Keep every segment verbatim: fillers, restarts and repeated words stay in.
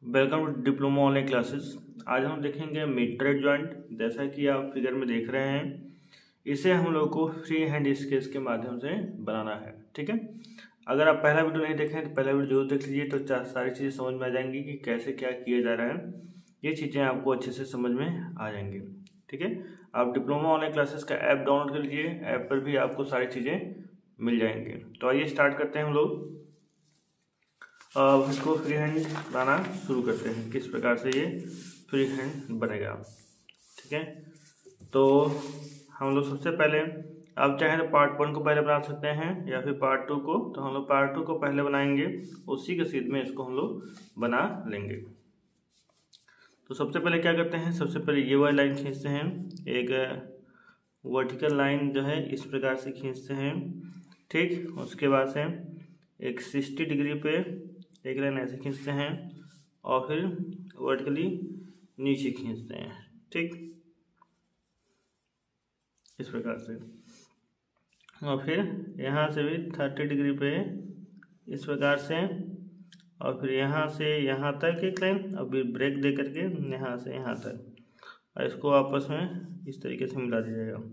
Welcome to diploma online classes. आज हम देखेंगे मिड ट्रेड जॉइंट। जैसा कि आप फिगर में देख रहे हैं, इसे हम लोग को फ्री हैंड स्केच के माध्यम से बनाना है। ठीक है, अगर आप पहला वीडियो नहीं देखें तो पहला वीडियो जरूर देख लीजिए, तो सारी चीज़ें समझ में आ जाएंगी कि कैसे क्या किया जा रहा है। ये चीज़ें आपको अच्छे से समझ में आ जाएंगी। ठीक है, आप डिप्लोमा ऑनलाइन क्लासेस का ऐप डाउनलोड कर लीजिए, ऐप पर भी आपको सारी चीज़ें मिल जाएंगी। तो आइए स्टार्ट करते हैं हम लोग। अब इसको फ्री हैंड बनाना शुरू करते हैं, किस प्रकार से ये फ्री हैंड बनेगा। ठीक है, तो हम लोग सबसे पहले, आप चाहें तो पार्ट वन को पहले बना सकते हैं या फिर पार्ट टू को। तो हम लोग पार्ट टू को पहले बनाएंगे, उसी के सीध में इसको हम लोग बना लेंगे। तो सबसे पहले क्या करते हैं, सबसे पहले ये वाली लाइन खींचते हैं, एक वर्टिकल लाइन जो है इस प्रकार से खींचते हैं। ठीक, उसके बाद से एक सिक्सटी डिग्री पे एक लाइन ऐसे खींचते हैं और फिर वर्टिकली नीचे खींचते हैं। ठीक, इस प्रकार से, और फिर यहाँ से भी थर्टी डिग्री पे इस प्रकार से, और फिर यहाँ से यहाँ तक एक लाइन, अभी ब्रेक दे करके यहाँ से यहाँ तक, और इसको आपस में इस तरीके से मिला दिया जाएगा।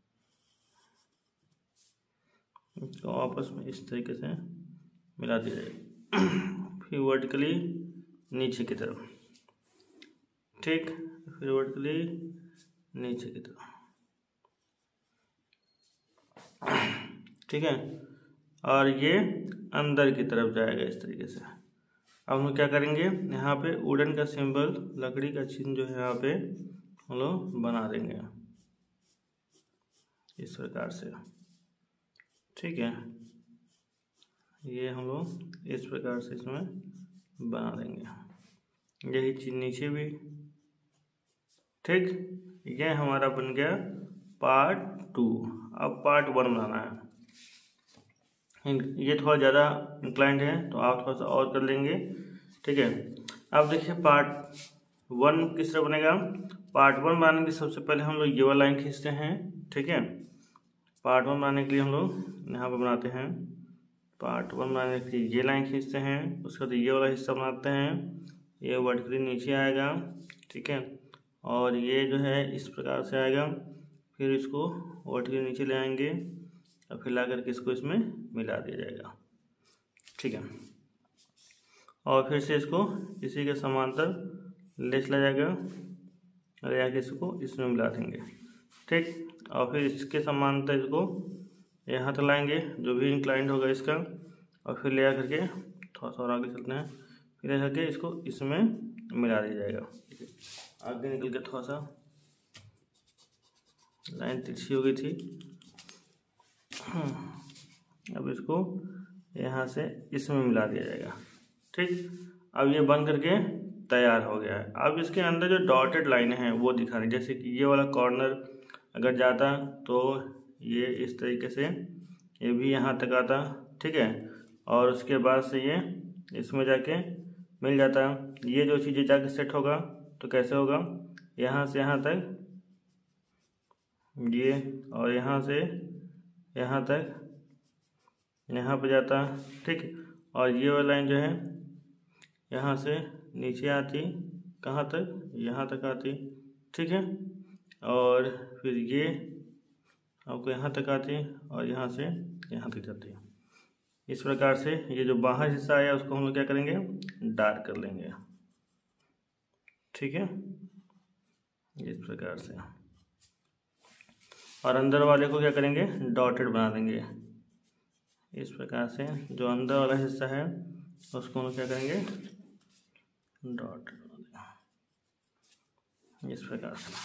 इसको आपस में इस तरीके से मिला दिया जाएगा, फिर वर्टिकली नीचे की तरफ। ठीक, फिर वर्टिकली नीचे की तरफ। ठीक है, और ये अंदर की तरफ जाएगा इस तरीके से। अब हम लोग क्या करेंगे, यहाँ पे वुडन का सिंबल, लकड़ी का चिन्ह जो है यहाँ पे हम लोग बना देंगे इस प्रकार से। ठीक है, ये हम लोग इस प्रकार से इसमें बना देंगे, यही चीज नीचे भी। ठीक, ये हमारा बन गया पार्ट टू। अब पार्ट वन बनाना है, ये थोड़ा ज़्यादा इंक्लाइंड है तो आप थोड़ा सा और कर लेंगे। ठीक है, अब देखिए पार्ट वन किस तरह बनेगा। पार्ट वन बनाने के लिए सबसे पहले हम लोग ये वाला लाइन खींचते हैं। ठीक है, पार्ट वन बनाने के लिए हम लोग यहाँ पर बनाते हैं, पार्ट वन बनाने के लिए ये लाइन खींचते हैं, उसके बाद ये वाला हिस्सा बनाते हैं, ये वर्टिकली नीचे आएगा। ठीक है, और ये जो है इस प्रकार से आएगा, फिर इसको वर्टिकली नीचे ले आएंगे और फिर ला करके इसको इसमें मिला दिया जाएगा। ठीक है, और फिर से इसको इसी के समांतर ले चला जाएगा और आके इसको इसमें मिला देंगे। ठीक, और फिर इसके समांतर इसको यहाँ तक लाएंगे, जो भी इंक्लाइंड होगा इसका, और फिर ले आकर के थोड़ा सा और आगे चलते हैं, फिर ले करके इसको इसमें मिला दिया जाएगा। आगे निकल के थोड़ा सा लाइन तिरछी हो गई थी, अब इसको यहाँ से इसमें मिला दिया जाएगा। ठीक, अब ये बन करके तैयार हो गया है। अब इसके अंदर जो डॉटेड लाइन है वो दिखा रही, जैसे कि ये वाला कॉर्नर अगर जाता तो ये इस तरीके से, ये भी यहाँ तक आता। ठीक है, और उसके बाद से ये इसमें जाके मिल जाता। ये जो चीज़ें जाके सेट होगा तो कैसे होगा, यहाँ से यहाँ तक ये, और यहाँ से यहाँ तक यहाँ पे जाता। ठीक, और ये वाला लाइन जो है यहाँ से नीचे आती, कहाँ तक, यहाँ तक आती। ठीक है, और फिर ये आपको यहाँ तक आती और यहाँ से यहाँ तक जाती है। इस प्रकार से ये जो बाहर हिस्सा आया उसको हम लोग क्या करेंगे, डार्क कर लेंगे। ठीक है, इस प्रकार से, और अंदर वाले को क्या करेंगे, डॉटेड बना देंगे इस प्रकार से। जो अंदर वाला हिस्सा है उसको हम लोग क्या करेंगे, डॉटेड बना देंगे इस प्रकार से।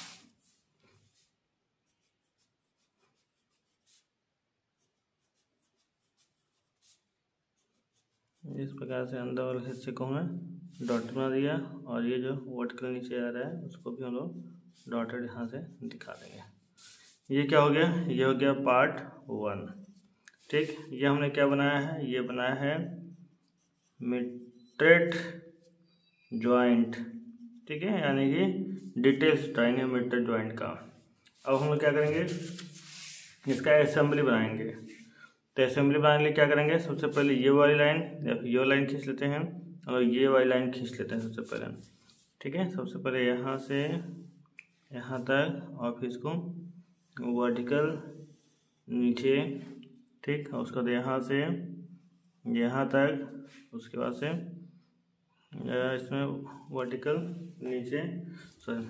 इस प्रकार से अंदर वाले हिस्से को हमें डॉटेड बना दिया, और ये जो वर्टिकल नीचे आ रहा है उसको भी हम लोग डॉटेड यहाँ से दिखा देंगे। ये क्या हो गया, ये हो गया पार्ट वन। ठीक, ये हमने क्या बनाया है, ये बनाया है मिड-ट्रेड जॉइंट। ठीक है, यानी कि डिटेल्स ड्राइंग है मिड-ट्रेड जॉइंट का। अब हम लोग क्या करेंगे, इसका असेंबली बनाएंगे। तो असेंबली बनाने के लिए क्या करेंगे, सबसे पहले ये वाली लाइन या फिर ये वाली लाइन खींच लेते हैं और ये वाली लाइन खींच लेते हैं सबसे पहले, ठीक है। सबसे पहले यहाँ से यहाँ तक और फिर इसको वर्टिकल नीचे, ठीक। और उसके बाद यहाँ से यहाँ तक, उसके बाद से इसमें वर्टिकल नीचे, सॉरी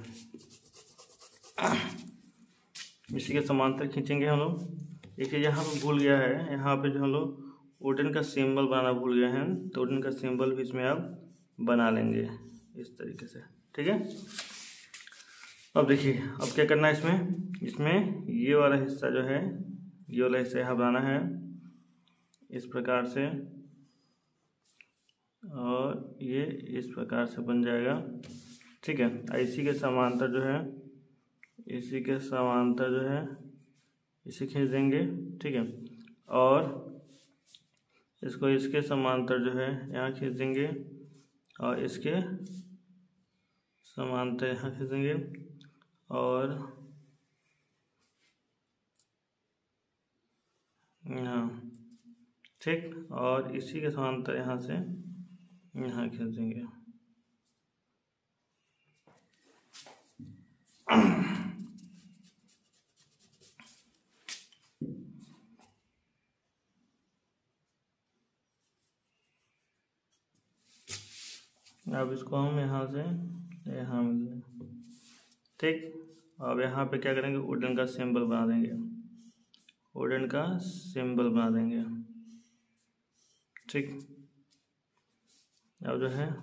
इसी के समांतर खींचेंगे हम लोग। एक चीज़ यहाँ पे भूल गया है, यहाँ पे जो हम लोग वुडन का सिंबल बनाना भूल गए हैं, तो वुडन का सिंबल भी इसमें आप बना लेंगे इस तरीके से, ठीक है। अब देखिए अब क्या करना है इसमें, इसमें ये वाला हिस्सा जो है, ये वाला हिस्सा यहाँ बनाना है इस प्रकार से, और ये इस प्रकार से बन जाएगा, ठीक है। इसी के समांतर जो है, इसी के समांतर जो है इसे खींच देंगे, ठीक है। और इसको इसके समांतर जो है यहाँ खींच देंगे, और इसके समांतर यहाँ खींच देंगे, और यहाँ, ठीक। और इसी के समांतर यहाँ से यहाँ खींच देंगे। अब इसको हम यहाँ से यहाँ मिल, ठीक। अब यहाँ पे क्या करेंगे, वुडन का सिंबल बना देंगे, वुडन का सिंबल बना देंगे, ठीक। अब जो है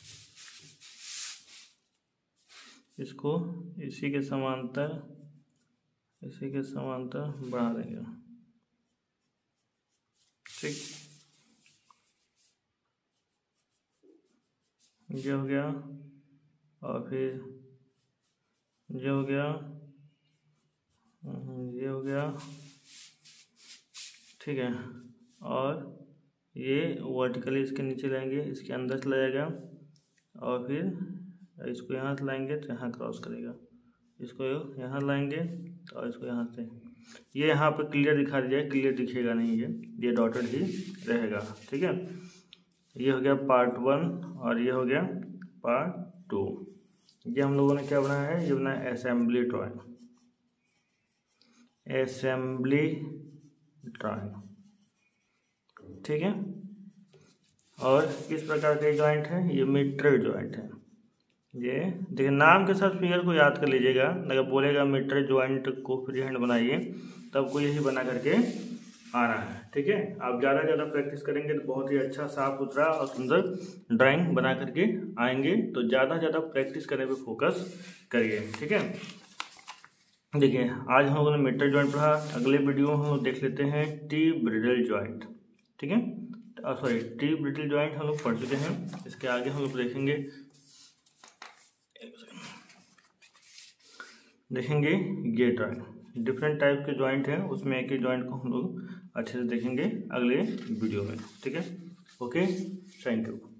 इसको इसी के समांतर, इसी के समांतर बढ़ा देंगे, ठीक। ये हो गया, और फिर ये हो गया, ये हो गया, ठीक है। और ये वर्टिकली इसके नीचे लाएंगे, इसके अंदर चला जाएगा, और फिर इसको यहाँ से लाएंगे तो यहाँ क्रॉस करेगा, इसको यहाँ लाएंगे और इसको यहाँ से, ये यहाँ पे क्लियर दिखा दिया है, क्लियर दिखेगा नहीं, ये ये डॉटेड ही रहेगा, ठीक है। ये हो गया पार्ट वन, और ये हो गया पार्ट टू। ये हम लोगों ने क्या बनाया है, ये बनाया असेंबली ड्राइंग, असेंबली ड्राइंग, ठीक है। और किस प्रकार के जॉइंट है, ये मीट्रेड जॉइंट है। ये देखिए नाम के साथ फिगर को याद कर लीजिएगा, अगर बोलेगा मीट्रेड जॉइंट को फ्री हैंड बनाइए तो आपको यही बना करके आना है, ठीक है। आप ज़्यादा ज़्यादा प्रैक्टिस करेंगे तो बहुत ही अच्छा साफ सुथरा और सुंदर ड्राइंग बना करके आएंगे। तो ज़्यादा ज़्यादा प्रैक्टिस करने पे फोकस करिए, ठीक है। देखिए आज हम लोगों ने मीट्रेड जॉइंट पढ़ा, अगले वीडियो में हम लोग देख लेते हैं टी ब्रिडल जॉइंट, ठीक है। सॉरी टी ब्रिडल जॉइंट हम लोग पढ़ चुके हैं, इसके आगे हम लोग देखेंगे देखेंगे ये ड्राइंग, डिफरेंट टाइप के जॉइंट हैं, उसमें एक ही जॉइंट को हम लोग अच्छे से देखेंगे अगले वीडियो में, ठीक है। Okay, thank you.